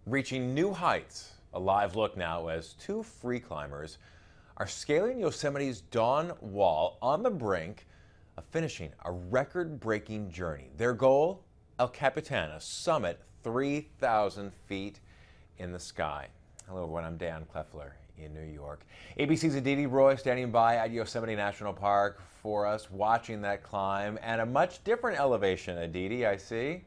Reaching new heights. A live look now as two free climbers are scaling Yosemite's Dawn Wall on the brink of finishing a record-breaking journey. Their goal? El Capitan, a summit 3,000 feet in the sky. Hello everyone, I'm Dan Kleffler in New York. ABC's Aditi Roy standing by at Yosemite National Park for us, watching that climb and a much different elevation, Aditi, I see.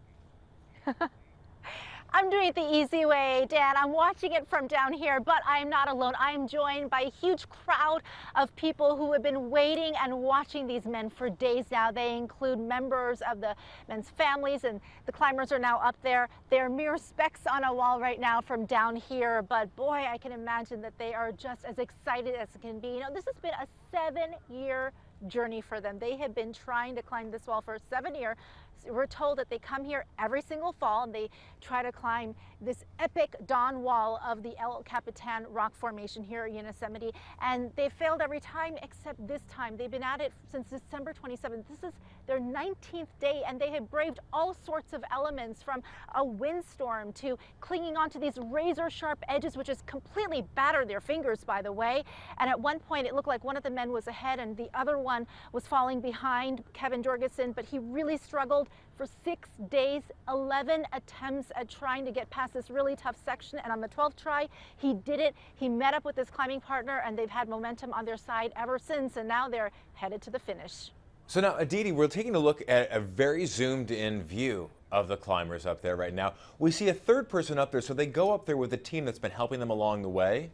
I'm doing it the easy way, Dan. I'm watching it from down here, but I'm not alone. I'm joined by a huge crowd of people who have been waiting and watching these men for days now. They include members of the men's families, and the climbers are now up there. They're mere specks on a wall right now from down here, but boy, I can imagine that they are just as excited as it can be. You know, this has been a 7-year journey for them. They have been trying to climb this wall for 7 years. We're told that they come here every single fall and they try to climb this epic Dawn Wall of the El Capitan rock formation here at Yosemite, and they failed every time except this time. They've been at it since December 27th. This is their 19th day, and they have braved all sorts of elements, from a windstorm to clinging onto these razor sharp edges, which has completely battered their fingers, by the way. And at one point it looked like one of the men was ahead and the other one was falling behind, Kevin Jorgensen, but he really struggled for 6 days, 11 attempts at trying to get past this really tough section, and on the 12th try, he did it. He met up with his climbing partner, and they've had momentum on their side ever since, and now they're headed to the finish. So now, Aditi, we're taking a look at a very zoomed-in view of the climbers up there right now. We see a third person up there, so they go up there with a team that's been helping them along the way.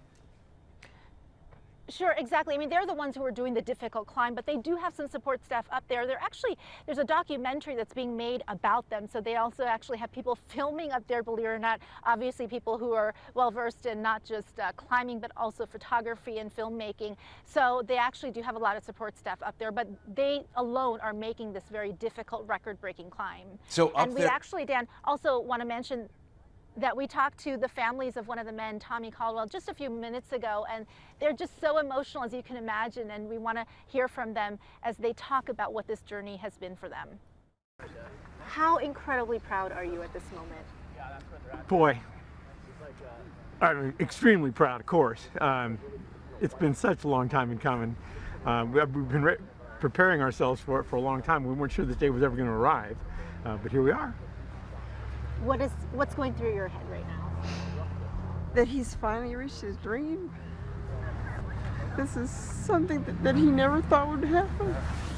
Sure, exactly. I mean, they're the ones who are doing the difficult climb, but they do have some support staff up there. There's a documentary that's being made about them, so they also actually have people filming up there, believe it or not. Obviously, people who are well-versed in not just climbing, but also photography and filmmaking. So they actually do have a lot of support staff up there, but they alone are making this very difficult, record-breaking climb. So up and we actually, Dan, also want to mention that we talked to the families of one of the men, Tommy Caldwell, just a few minutes ago, and they're just so emotional, as you can imagine, and we want to hear from them as they talk about what this journey has been for them. How incredibly proud are you at this moment? Boy, I'm extremely proud, of course. It's been such a long time in coming. We've been preparing ourselves for it for a long time. We weren't sure this day was ever going to arrive, but here we are. What's going through your head right now? That he's finally reached his dream. This is something that he never thought would happen.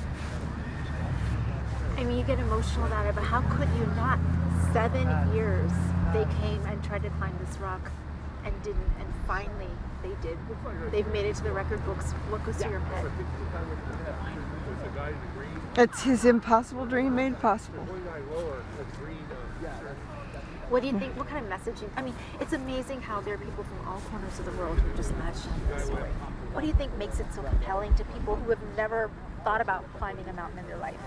I mean, you get emotional about it, but how could you not? 7 years they came and tried to climb this rock and didn't, and finally they did. They've made it to the record books. What goes through your head? It's his impossible dream made possible. What do you think? What kind of messaging? I mean, it's amazing how there are people from all corners of the world who just match this story. What do you think makes it so compelling to people who have never thought about climbing a mountain in their life?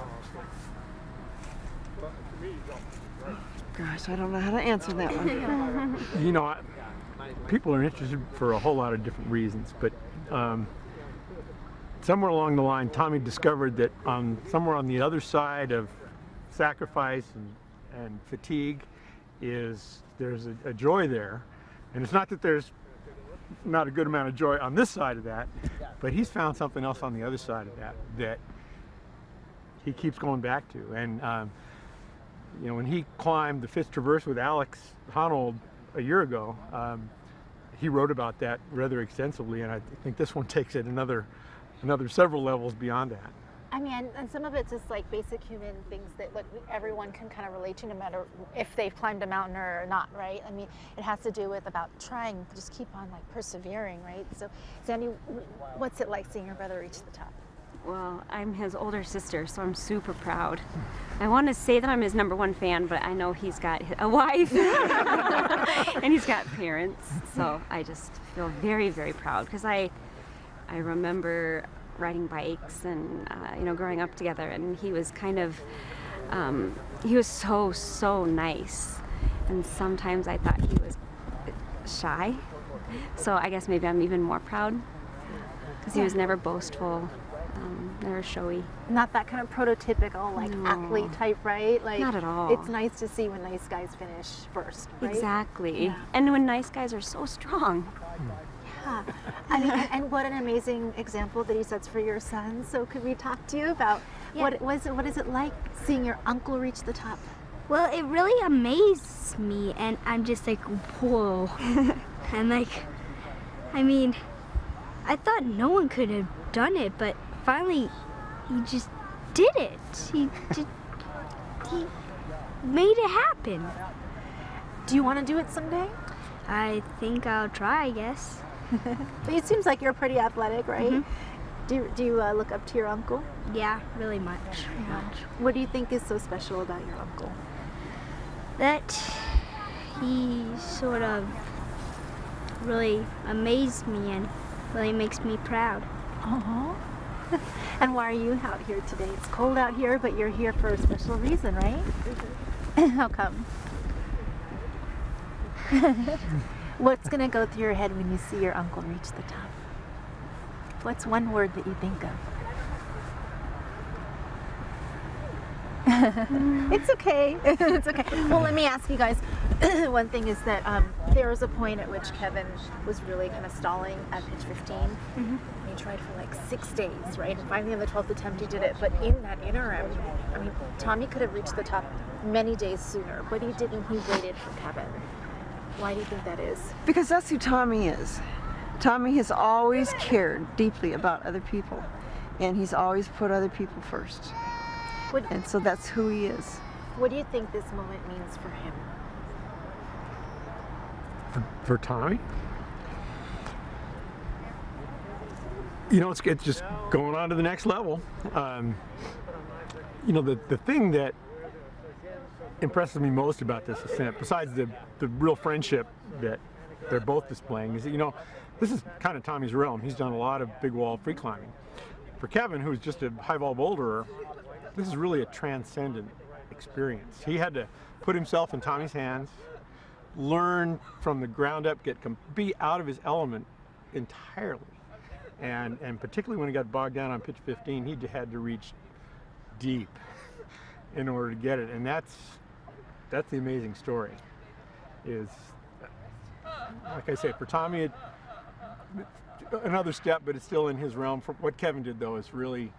Gosh, I don't know how to answer that one. You know, people are interested for a whole lot of different reasons, but somewhere along the line, Tommy discovered that somewhere on the other side of sacrifice and fatigue, there's a joy there. And it's not that there's not a good amount of joy on this side of that, but he's found something else on the other side of that he keeps going back to. And you know, when he climbed the Fifth Traverse with Alex Honnold a year ago, he wrote about that rather extensively, and I think this one takes it another several levels beyond that. I mean, and some of it's just like basic human things that everyone can kind of relate to, no matter if they've climbed a mountain or not, right? I mean, it has to do with about trying, just keep on like persevering, right? So, Sandy, what's it like seeing your brother reach the top? Well, I'm his older sister, so I'm super proud. I want to say that I'm his #1 fan, but I know he's got a wife and he's got parents, so I just feel very, very proud, because I remember riding bikes and you know, growing up together, and he was kind of he was so nice, and sometimes I thought he was shy, so I guess maybe I'm even more proud, because he was never boastful. They're showy. Not that kind of prototypical, like, No. athlete type, right? Like, Not at all. It's nice to see when nice guys finish first, right? Exactly. Yeah. And when nice guys are so strong. Yeah. I mean, and what an amazing example that he sets for your son. So could we talk to you about what is it like seeing your uncle reach the top? Well, it really amazed me, and I'm just like, whoa. And like, I mean, I thought no one could have done it, but finally, he just did it. He made it happen. Do you want to do it someday? I think I'll try, I guess. But it seems like you're pretty athletic, right? Mm-hmm. Do you look up to your uncle? Yeah, really much. What do you think is so special about your uncle? That he sort of really amazed me and really makes me proud. And why are you out here today? It's cold out here, but you're here for a special reason, right? How come? What's going to go through your head when you see your uncle reach the top? What's one word that you think of? It's okay. It's okay. Well, let me ask you guys. One thing is that there was a point at which Kevin was really kind of stalling at pitch 15. He tried for like 6 days, right? And finally on the 12th attempt he did it. But in that interim, I mean, Tommy could have reached the top many days sooner, but he didn't. He waited for Kevin. Why do you think that is? Because that's who Tommy is. Tommy has always cared deeply about other people, and he's always put other people first. And so that's who he is. What do you think this moment means for him? For Tommy? You know, it's just going on to the next level. You know, the thing that impresses me most about this ascent, besides the real friendship that they're both displaying, is that, you know, this is kind of Tommy's realm. He's done a lot of big wall free climbing. For Kevin, who's just a high wall boulderer, this is really a transcendent experience. He had to put himself in Tommy's hands, learn from the ground up, be out of his element entirely. And particularly when he got bogged down on pitch 15, he had to reach deep in order to get it. And that's the amazing story. Is, like I say, for Tommy, it's another step, but it's still in his realm. For what Kevin did, though, is really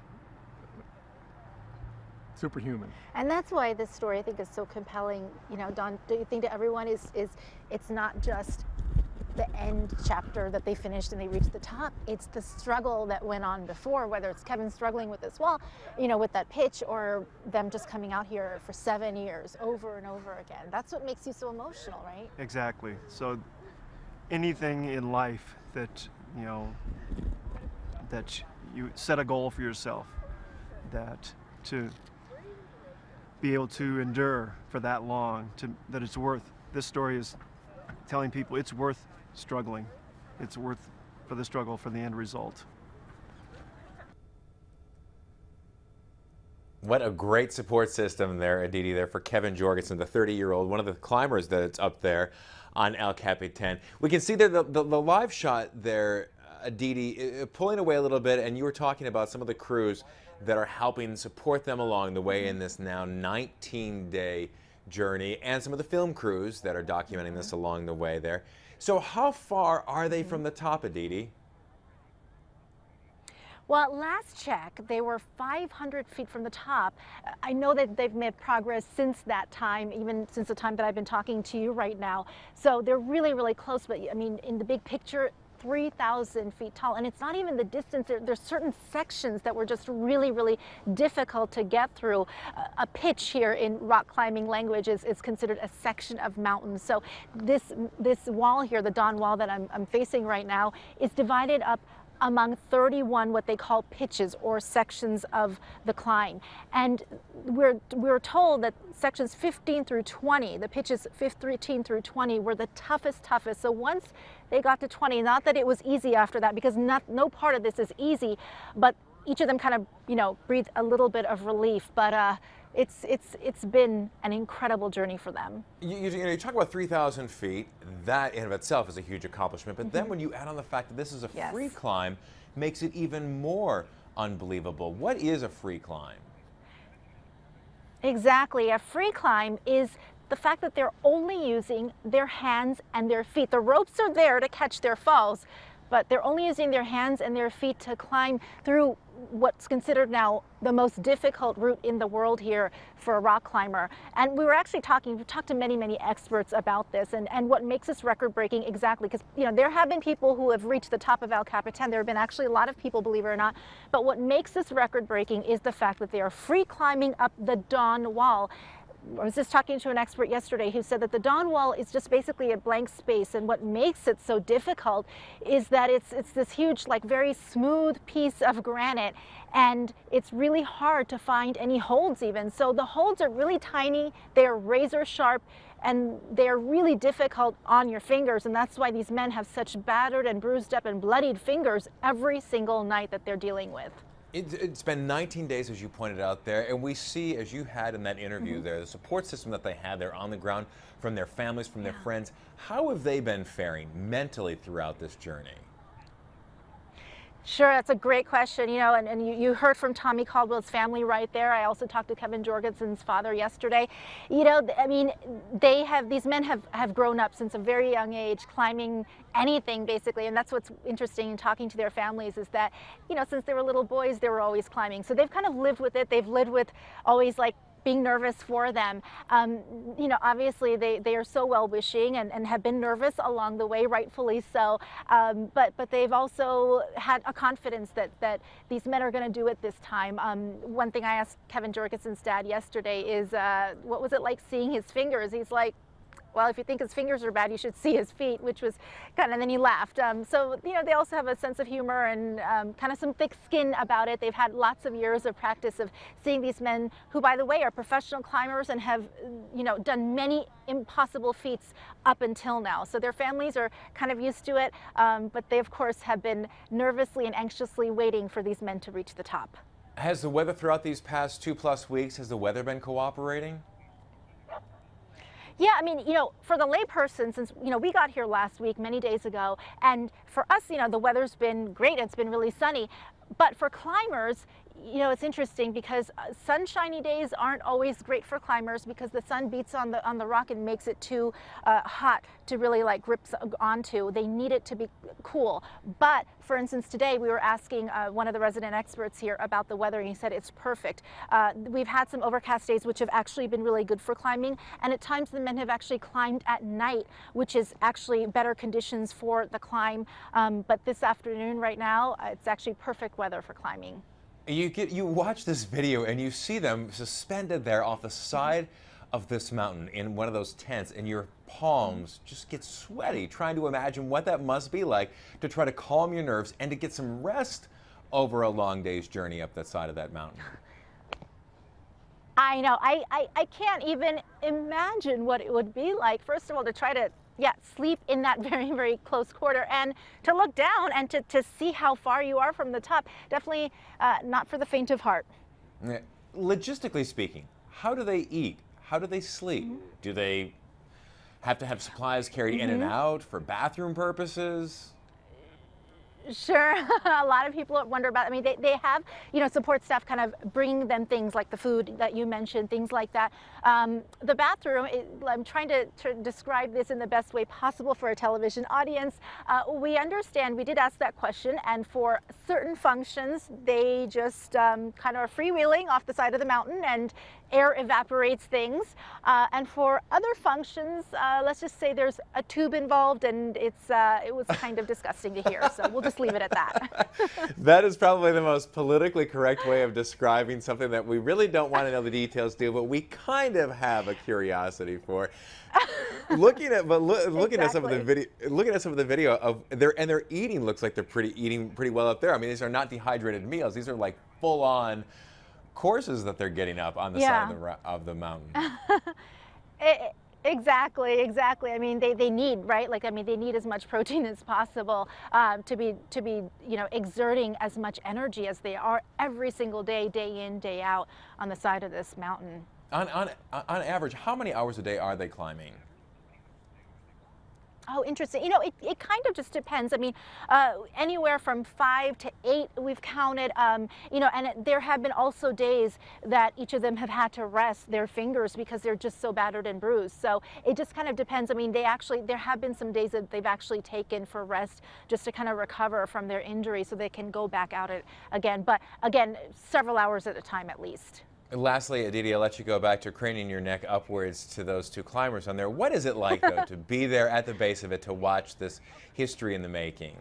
superhuman. And that's why this story, I think, is so compelling. You know, Don, do you think to everyone is it's not just the end chapter that they finished and they reached the top. It's the struggle that went on before, whether it's Kevin struggling with this wall, you know, with that pitch, or them just coming out here for 7 years over and over again. That's what makes you so emotional, right? Exactly. So anything in life that, you know, that you set a goal for yourself, that to be able to endure for that long, that it's worth, this story is telling people it's worth struggling. It's worth for the struggle for the end result. What a great support system there, Aditi, there for Kevin Jorgensen, the 30-year-old, one of the climbers that's up there on El Capitan. We can see there the live shot there, Aditi, pulling away a little bit, and you were talking about some of the crews that are helping support them along the way in this now 19-day journey, and some of the film crews that are documenting this along the way there. So how far are they from the top, Aditi? Well, last check, they were 500 feet from the top. I know that they've made progress since that time, even since the time that I've been talking to you right now. So they're really, really close. But I mean, in the big picture, 3,000 feet tall. And it's not even the distance. There's certain sections that were just really, really difficult to get through. A pitch here in rock climbing language is considered a section of mountains. So this wall here, the Don Wall that I'm facing right now, is divided up among 31 what they call pitches or sections of the climb. And we're told that sections 15 through 20, the pitches 15 through 20 were the toughest. So once they got to 20, not that it was easy after that, because no part of this is easy, but each of them kind of, you know, breathed a little bit of relief. But it's been an incredible journey for them. You talk about 3,000 feet. That in of itself is a huge accomplishment. But then when you add on the fact that this is a free climb, makes it even more unbelievable. What is a free climb? Exactly. A free climb is the fact that they're only using their hands and their feet. The ropes are there to catch their falls, but they're only using their hands and their feet to climb through what's considered now the most difficult route in the world here for a rock climber. And we talked to many experts about this and what makes this record breaking exactly, because there have been people who have reached the top of El Capitan. There have been actually a lot of people, believe it or not, but what makes this record breaking is the fact that they are free climbing up the Dawn Wall. I was just talking to an expert yesterday who said that the Dawn Wall is just basically a blank space, and what makes it so difficult is that it's this huge, like, very smooth piece of granite, and it's really hard to find any holds even. So the holds are really tiny, they're razor sharp, and they're really difficult on your fingers, and that's why these men have such battered and bruised up and bloodied fingers every single night that they're dealing with. It's been 19 days, as you pointed out there, and we see, as you had in that interview there, the support system that they had there on the ground from their families, from their friends. How have they been faring mentally throughout this journey? Sure, that's a great question. And you heard from Tommy Caldwell's family right there. I also talked to Kevin Jorgensen's father yesterday. I mean, these men have grown up since a very young age, climbing anything basically, and that's what's interesting in talking to their families is that, since they were little boys, they were always climbing. So they've kind of lived with it. They've lived with always, like, being nervous for them. Obviously they are so well-wishing and have been nervous along the way, rightfully so. But they've also had a confidence that these men are going to do it this time. One thing I asked Kevin Jorgensen's dad yesterday is, what was it like seeing his fingers? He's like, well, if you think his fingers are bad, you should see his feet, which was and then he laughed. So, they also have a sense of humor and kind of some thick skin about it. They've had lots of years of practice of seeing these men who, by the way, are professional climbers and have, done many impossible feats up until now. So their families are kind of used to it, but they, of course, have been nervously and anxiously waiting for these men to reach the top. Has the weather throughout these past 2+ weeks, has the weather been cooperating? Yeah, I mean, for the layperson, since, we got here last week, many days ago, and for us, the weather's been great. It's been really sunny. But for climbers, it's interesting because sunshiny days aren't always great for climbers because the sun beats on the rock and makes it too hot to really, like, grip onto. They need it to be cool. But for instance, today we were asking one of the resident experts here about the weather, and he said it's perfect. We've had some overcast days which have actually been really good for climbing, and at times the men have actually climbed at night, which is actually better conditions for the climb. But this afternoon right now, it's actually perfect weather for climbing. You watch this video and you see them suspended there off the side of this mountain in one of those tents, and your palms just get sweaty trying to imagine what that must be like to try to calm your nerves and to get some rest over a long day's journey up that side of that mountain. I know. I can't even imagine what it would be like, first of all, to try to sleep in that very close quarter, and to look down and to see how far you are from the top. Definitely not for the faint of heart. Logistically speaking, how do they eat? How do they sleep? Do they have to have supplies carried in and out for bathroom purposes? Sure. A lot of people wonder about, I mean, they have, support staff kind of bringing them things like the food that you mentioned, things like that. The bathroom, I'm trying to describe this in the best way possible for a television audience. We understand, we did ask that question, and for certain functions, they just kind of are freewheeling off the side of the mountain and air evaporates things. And for other functions, let's just say there's a tube involved, and it was kind of disgusting to hear. So we'll just leave it at that. That is probably the most politically correct way of describing something that we really don't want to know the details to, but we kind of have a curiosity for. Looking at some of the video of their eating looks like they're eating pretty well up there. I mean, these are not dehydrated meals. These are like full-on courses that they're getting up on the side of the mountain. Exactly. I mean, they need, right? Like, I mean, they need as much protein as possible to be exerting as much energy as they are every single day, day in, day out on the side of this mountain. On average, how many hours a day are they climbing? Oh, interesting. You know, it kind of just depends. I mean, anywhere from 5 to 8 we've counted, you know, and there have been also days that each of them have had to rest their fingers because they're just so battered and bruised. So it just kind of depends. I mean, there have been some days that they've actually taken for rest just to kind of recover from their injury so they can go back out again. But again, several hours at a time at least. Lastly, Aditi, I'll let you go back to craning your neck upwards to those 2 climbers on there. What is it like, though, to be there at the base of it, to watch this history in the making?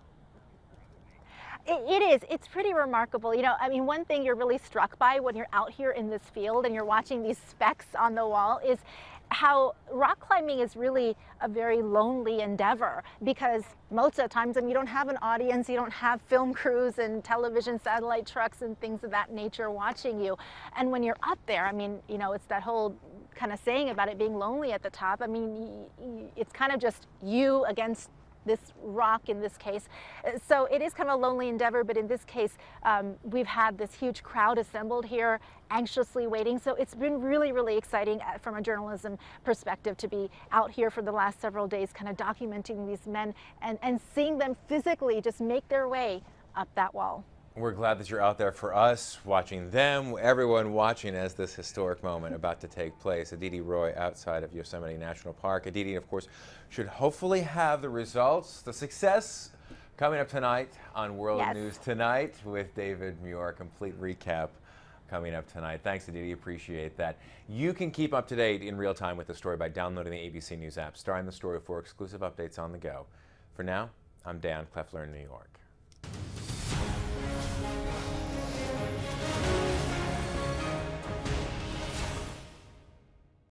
It is. It's pretty remarkable. You know, I mean, one thing you're really struck by when you're out here in this field and you're watching these specks on the wall is how rock climbing is really a very lonely endeavor, because most of the times, I mean, you don't have an audience, you don't have film crews and television satellite trucks and things of that nature watching you. And when you're up there, I mean, you know, it's that whole kind of saying about it being lonely at the top. I mean, it's kind of just you against this rock in this case. So it is kind of a lonely endeavor, but in this case, we've had this huge crowd assembled here, anxiously waiting. So it's been really, really exciting from a journalism perspective to be out here for the last several days, kind of documenting these men and seeing them physically just make their way up that wall. We're glad that you're out there for us, watching them, everyone watching as this historic moment about to take place. Aditi Roy outside of Yosemite National Park. Aditi, of course, should hopefully have the results, the success, coming up tonight on World News Tonight with David Muir. Complete recap coming up tonight. Thanks, Aditi. Appreciate that. You can keep up to date in real time with the story by downloading the ABC News app. Star in the Story for exclusive updates on the go. For now, I'm Dan Kleffler in New York.